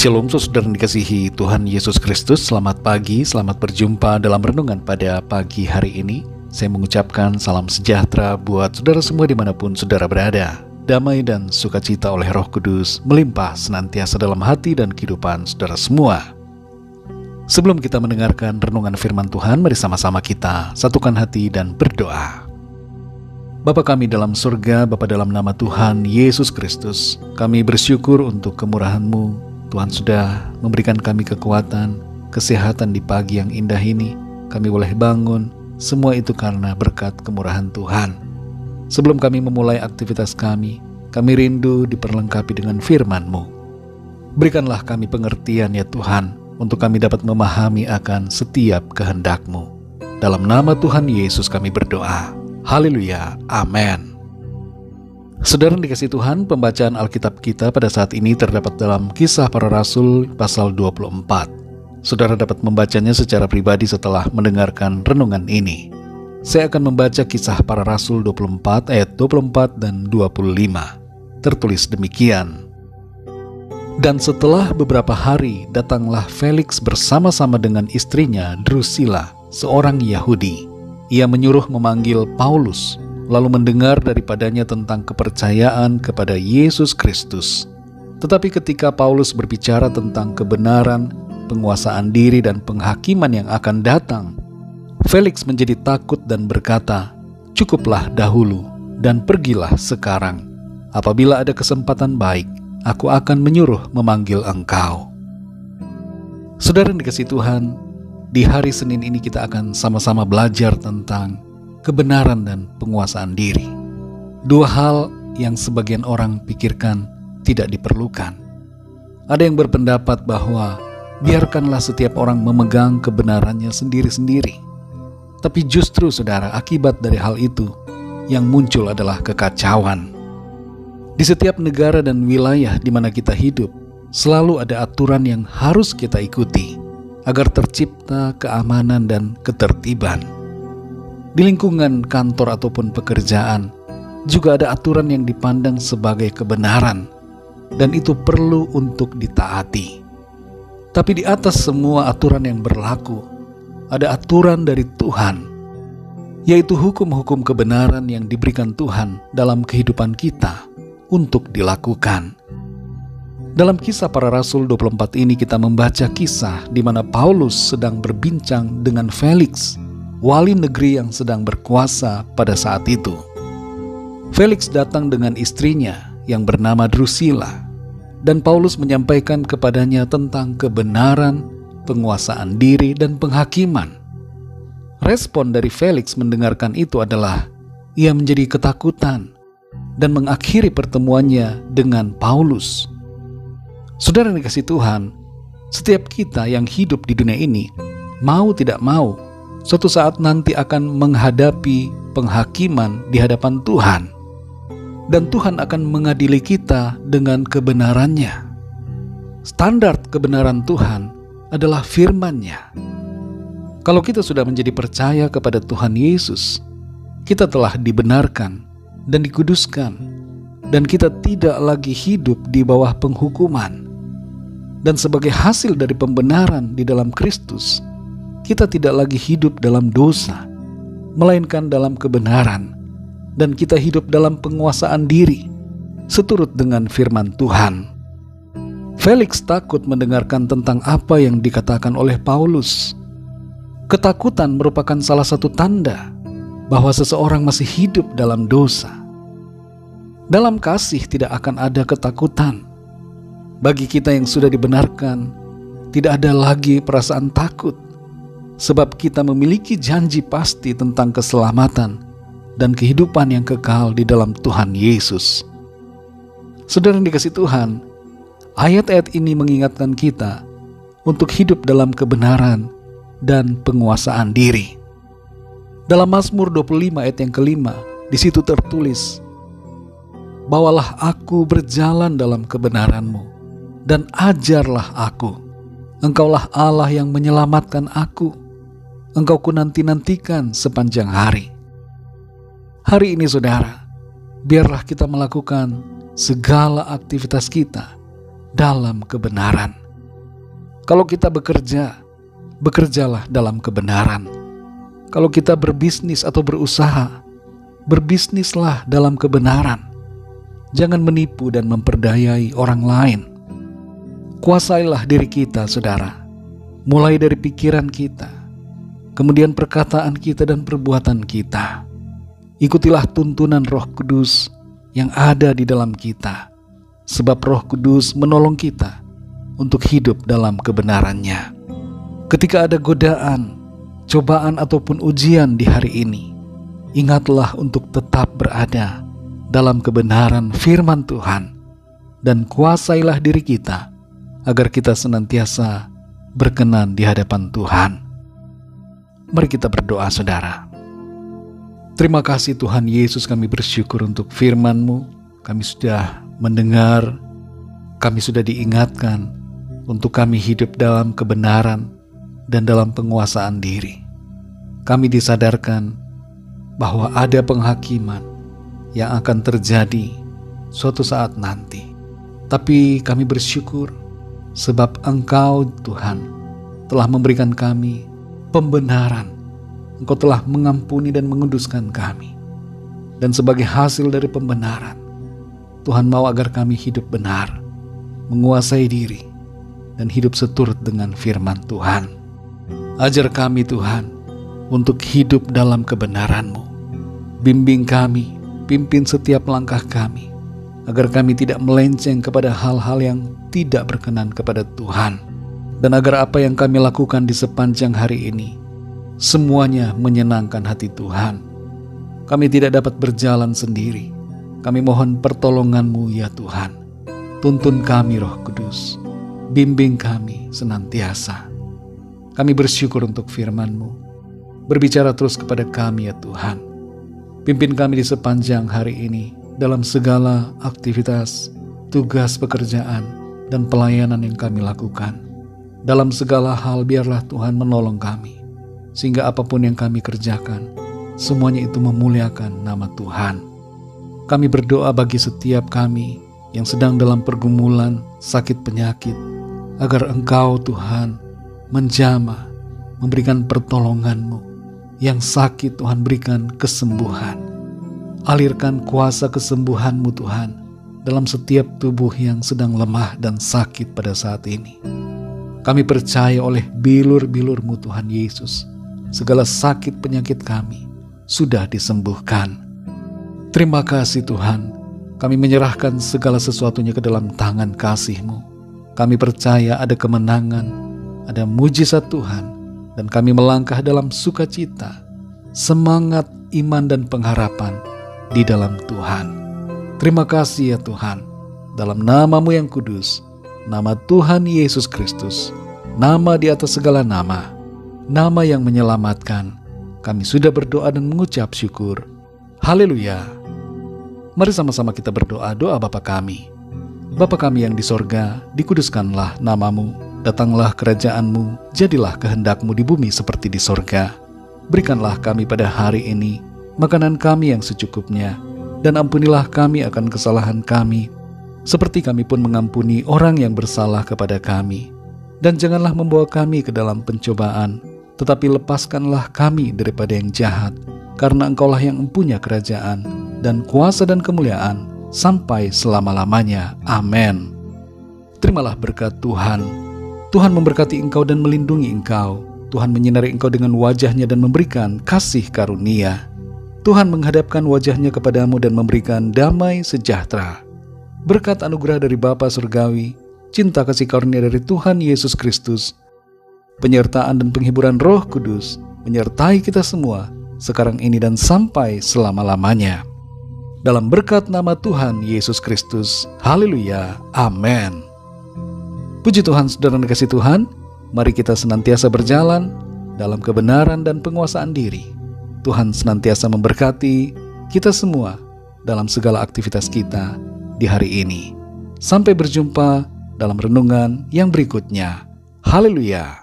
Shalom saudara yang dikasihi Tuhan Yesus Kristus. Selamat pagi, selamat berjumpa dalam renungan pada pagi hari ini. Saya mengucapkan salam sejahtera buat saudara semua dimanapun saudara berada. Damai dan sukacita oleh Roh Kudus melimpah senantiasa dalam hati dan kehidupan saudara semua. Sebelum kita mendengarkan renungan firman Tuhan, mari sama-sama kita satukan hati dan berdoa. Bapa kami dalam surga, Bapa dalam nama Tuhan Yesus Kristus, kami bersyukur untuk kemurahan-Mu. Tuhan sudah memberikan kami kekuatan, kesehatan di pagi yang indah ini. Kami boleh bangun, semua itu karena berkat kemurahan Tuhan. Sebelum kami memulai aktivitas kami rindu diperlengkapi dengan firman-Mu. Berikanlah kami pengertian ya Tuhan, untuk kami dapat memahami akan setiap kehendak-Mu. Dalam nama Tuhan Yesus kami berdoa. Haleluya, amin. Saudara yang dikasihi Tuhan, pembacaan Alkitab kita pada saat ini terdapat dalam Kisah Para Rasul pasal 24. Saudara dapat membacanya secara pribadi setelah mendengarkan renungan ini. Saya akan membaca Kisah Para Rasul 24 ayat 24 dan 25. Tertulis demikian. Dan setelah beberapa hari datanglah Felix bersama-sama dengan istrinya Drusilla, seorang Yahudi. Ia menyuruh memanggil Paulus, lalu mendengar daripadanya tentang kepercayaan kepada Yesus Kristus. Tetapi ketika Paulus berbicara tentang kebenaran, penguasaan diri dan penghakiman yang akan datang, Felix menjadi takut dan berkata, "Cukuplah dahulu dan pergilah sekarang. Apabila ada kesempatan baik, aku akan menyuruh memanggil engkau." Saudara yang dikasihi Tuhan, di hari Senin ini kita akan sama-sama belajar tentang kebenaran dan penguasaan diri. Dua hal yang sebagian orang pikirkan tidak diperlukan. Ada yang berpendapat bahwa biarkanlah setiap orang memegang kebenarannya sendiri-sendiri. Tapi justru saudara, akibat dari hal itu yang muncul adalah kekacauan. Di setiap negara dan wilayah di mana kita hidup, selalu ada aturan yang harus kita ikuti agar tercipta keamanan dan ketertiban. Di lingkungan kantor ataupun pekerjaan, juga ada aturan yang dipandang sebagai kebenaran, dan itu perlu untuk ditaati. Tapi di atas semua aturan yang berlaku, ada aturan dari Tuhan, yaitu hukum-hukum kebenaran yang diberikan Tuhan dalam kehidupan kita untuk dilakukan. Dalam Kisah Para Rasul 24 ini kita membaca kisah di mana Paulus sedang berbincang dengan Felix, wali negeri yang sedang berkuasa pada saat itu. Felix datang dengan istrinya yang bernama Drusilla, dan Paulus menyampaikan kepadanya tentang kebenaran, penguasaan diri, dan penghakiman. Respon dari Felix mendengarkan itu adalah ia menjadi ketakutan dan mengakhiri pertemuannya dengan Paulus. Saudara yang dikasihi Tuhan, setiap kita yang hidup di dunia ini, mau tidak mau, suatu saat nanti akan menghadapi penghakiman di hadapan Tuhan. Dan Tuhan akan mengadili kita dengan kebenarannya. Standar kebenaran Tuhan adalah firman-Nya. Kalau kita sudah menjadi percaya kepada Tuhan Yesus, kita telah dibenarkan dan dikuduskan, dan kita tidak lagi hidup di bawah penghukuman. Dan sebagai hasil dari pembenaran di dalam Kristus, kita tidak lagi hidup dalam dosa, melainkan dalam kebenaran, dan kita hidup dalam penguasaan diri, seturut dengan firman Tuhan. Felix takut mendengarkan tentang apa yang dikatakan oleh Paulus. Ketakutan merupakan salah satu tanda bahwa seseorang masih hidup dalam dosa. Dalam kasih tidak akan ada ketakutan. Bagi kita yang sudah dibenarkan, tidak ada lagi perasaan takut, sebab kita memiliki janji pasti tentang keselamatan dan kehidupan yang kekal di dalam Tuhan Yesus. Saudara yang dikasihi Tuhan, ayat-ayat ini mengingatkan kita untuk hidup dalam kebenaran dan penguasaan diri. Dalam Mazmur 25 ayat yang kelima, di situ tertulis, "Bawalah aku berjalan dalam kebenaran-Mu, dan ajarlah aku. Engkaulah Allah yang menyelamatkan aku. Engkau ku nanti-nantikan sepanjang hari." Hari ini saudara, biarlah kita melakukan segala aktivitas kita dalam kebenaran. Kalau kita bekerja, bekerjalah dalam kebenaran. Kalau kita berbisnis atau berusaha, berbisnislah dalam kebenaran. Jangan menipu dan memperdayai orang lain. Kuasailah diri kita, saudara, mulai dari pikiran kita, kemudian perkataan kita dan perbuatan kita. Ikutilah tuntunan Roh Kudus yang ada di dalam kita, sebab Roh Kudus menolong kita untuk hidup dalam kebenarannya. Ketika ada godaan, cobaan ataupun ujian di hari ini, ingatlah untuk tetap berada dalam kebenaran firman Tuhan, dan kuasailah diri kita agar kita senantiasa berkenan di hadapan Tuhan. Mari kita berdoa, saudara. Terima kasih Tuhan Yesus, kami bersyukur untuk firman-Mu. Kami sudah mendengar, kami sudah diingatkan untuk kami hidup dalam kebenaran dan dalam penguasaan diri. Kami disadarkan bahwa ada penghakiman yang akan terjadi suatu saat nanti. Tapi kami bersyukur sebab Engkau Tuhan telah memberikan kami pembenaran. Engkau telah mengampuni dan menguduskan kami. Dan sebagai hasil dari pembenaran, Tuhan mau agar kami hidup benar, menguasai diri, dan hidup seturut dengan firman Tuhan. Ajar kami Tuhan untuk hidup dalam kebenaran-Mu. Bimbing kami, pimpin setiap langkah kami, agar kami tidak melenceng kepada hal-hal yang tidak berkenan kepada Tuhan. Dan agar apa yang kami lakukan di sepanjang hari ini, semuanya menyenangkan hati Tuhan. Kami tidak dapat berjalan sendiri. Kami mohon pertolongan-Mu ya Tuhan. Tuntun kami Roh Kudus. Bimbing kami senantiasa. Kami bersyukur untuk firman-Mu. Berbicara terus kepada kami ya Tuhan. Pimpin kami di sepanjang hari ini dalam segala aktivitas, tugas pekerjaan, dan pelayanan yang kami lakukan. Dalam segala hal biarlah Tuhan menolong kami, sehingga apapun yang kami kerjakan, semuanya itu memuliakan nama Tuhan. Kami berdoa bagi setiap kami yang sedang dalam pergumulan, sakit penyakit, agar Engkau Tuhan menjamah, memberikan pertolongan-Mu. Yang sakit Tuhan berikan kesembuhan. Alirkan kuasa kesembuhan-Mu Tuhan dalam setiap tubuh yang sedang lemah dan sakit pada saat ini. Kami percaya oleh bilur-bilur-Mu Tuhan Yesus, segala sakit penyakit kami sudah disembuhkan. Terima kasih Tuhan, kami menyerahkan segala sesuatunya ke dalam tangan kasih-Mu. Kami percaya ada kemenangan, ada mujizat Tuhan, dan kami melangkah dalam sukacita, semangat, iman, dan pengharapan di dalam Tuhan. Terima kasih ya Tuhan, dalam nama-Mu yang kudus, nama Tuhan Yesus Kristus, nama di atas segala nama, nama yang menyelamatkan, kami sudah berdoa dan mengucap syukur. Haleluya. Mari sama-sama kita berdoa doa Bapa kami. Bapa kami yang di sorga, dikuduskanlah nama-Mu. Datanglah kerajaan-Mu, jadilah kehendak-Mu di bumi seperti di sorga. Berikanlah kami pada hari ini makanan kami yang secukupnya, dan ampunilah kami akan kesalahan kami, seperti kami pun mengampuni orang yang bersalah kepada kami. Dan janganlah membawa kami ke dalam pencobaan, tetapi lepaskanlah kami daripada yang jahat, karena Engkaulah yang mempunyai kerajaan, dan kuasa dan kemuliaan, sampai selama-lamanya. Amin. Terimalah berkat Tuhan. Tuhan memberkati engkau dan melindungi engkau. Tuhan menyinari engkau dengan wajah-Nya dan memberikan kasih karunia. Tuhan menghadapkan wajah-Nya kepadamu dan memberikan damai sejahtera. Berkat anugerah dari Bapa Surgawi, cinta kasih karunia dari Tuhan Yesus Kristus, penyertaan dan penghiburan Roh Kudus menyertai kita semua sekarang ini dan sampai selama-lamanya. Dalam berkat nama Tuhan Yesus Kristus. Haleluya. Amin. Puji Tuhan, saudara dikasih Tuhan, mari kita senantiasa berjalan dalam kebenaran dan penguasaan diri. Tuhan senantiasa memberkati kita semua dalam segala aktivitas kita di hari ini. Sampai berjumpa dalam renungan yang berikutnya. Haleluya.